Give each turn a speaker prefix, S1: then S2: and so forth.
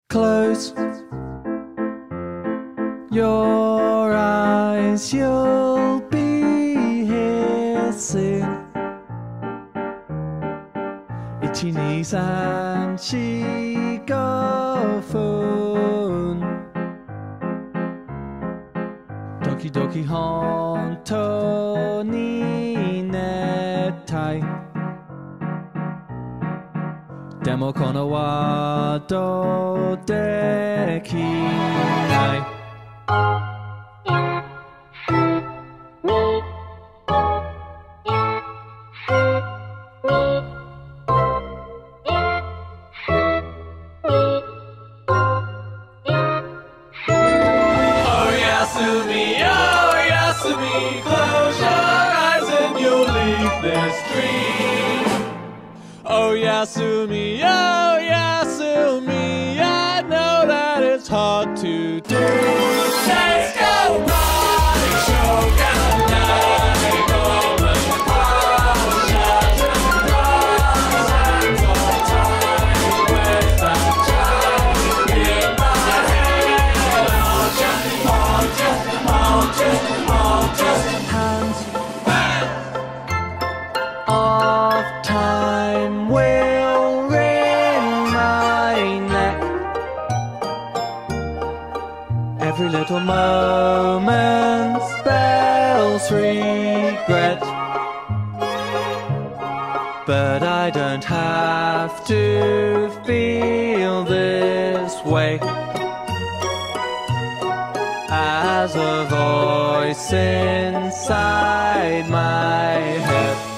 S1: Close your eyes, you'll be here soon. 1、2、3、4、5分。時々本当に熱帯。でもこのワードできない。
S2: Close your eyes and you'll leave this dream. Oh Yasumi, I know that it's hard to do. Let's go party, shogun night, golden oceans and rise all time with that child in my head. All just
S1: Hands of time will wring my neck. Every little moment spells regret. But I don't have to feel this way. As a voice inside my head